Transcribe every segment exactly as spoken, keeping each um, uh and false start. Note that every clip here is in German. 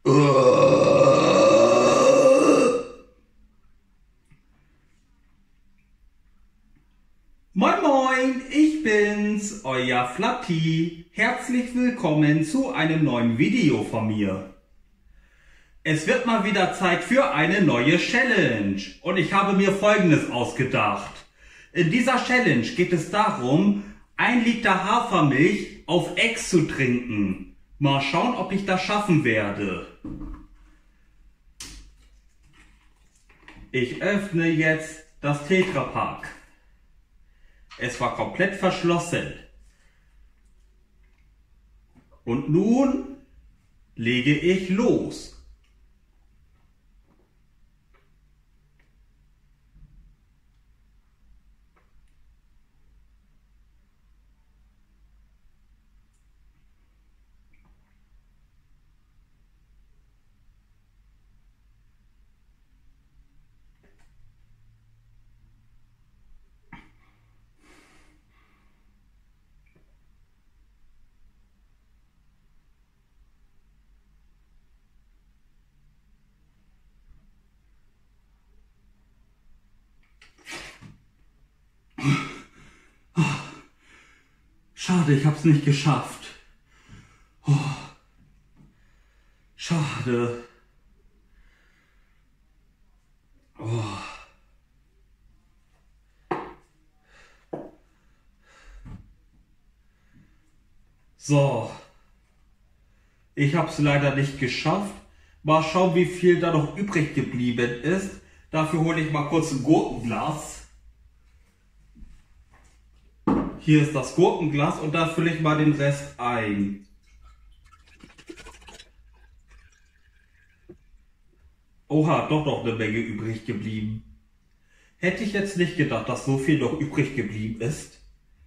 Moin Moin, ich bin's, euer Flatti. Herzlich willkommen zu einem neuen Video von mir. Es wird mal wieder Zeit für eine neue Challenge und ich habe mir Folgendes ausgedacht. In dieser Challenge geht es darum, ein Liter Hafermilch auf Ex zu trinken. Mal schauen, ob ich das schaffen werde. Ich öffne jetzt das Tetra Pak. Es war komplett verschlossen. Und nun lege ich los. Schade, ich hab's nicht geschafft. Oh, schade. Oh. So. Ich hab's leider nicht geschafft. Mal schauen, wie viel da noch übrig geblieben ist. Dafür hole ich mal kurz ein Gurkenglas. Hier ist das Gurkenglas und da fülle ich mal den Rest ein. Oha, doch noch eine Menge übrig geblieben. Hätte ich jetzt nicht gedacht, dass so viel noch übrig geblieben ist.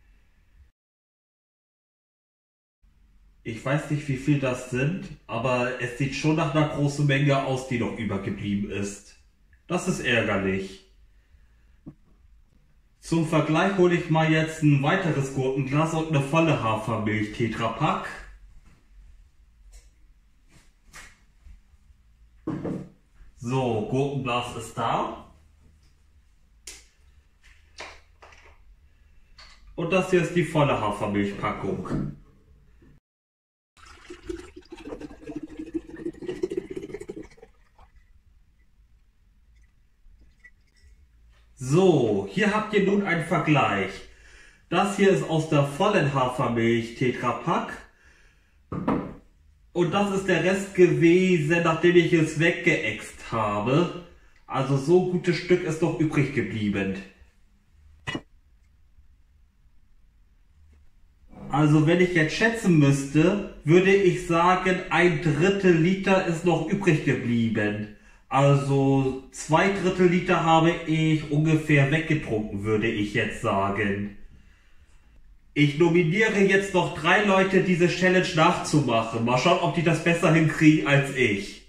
Ich weiß nicht, wie viel das sind, aber es sieht schon nach einer großen Menge aus, die noch übergeblieben ist. Das ist ärgerlich. Zum Vergleich hole ich mal jetzt ein weiteres Gurkenglas und eine volle Hafermilch Tetra Pak. So, Gurkenglas ist da. Und das hier ist die volle Hafermilchpackung. So, hier habt ihr nun einen Vergleich. Das hier ist aus der vollen Hafermilch Tetra Pak. Und das ist der Rest gewesen, nachdem ich es weggeäxt habe. Also so gutes Stück ist noch übrig geblieben. Also wenn ich jetzt schätzen müsste, würde ich sagen, ein Drittel Liter ist noch übrig geblieben. Also zwei Drittel Liter habe ich ungefähr weggetrunken, würde ich jetzt sagen. Ich nominiere jetzt noch drei Leute, diese Challenge nachzumachen. Mal schauen, ob die das besser hinkriegen als ich.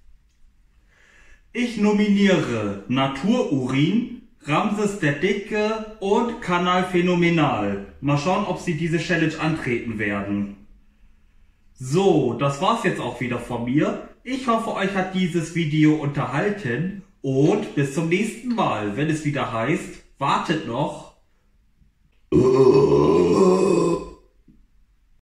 Ich nominiere Natururin, Ramses der Dicke und Kanal Phänomenal. Mal schauen, ob sie diese Challenge antreten werden. So, das war's jetzt auch wieder von mir. Ich hoffe, euch hat dieses Video unterhalten und bis zum nächsten Mal, wenn es wieder heißt, wartet noch.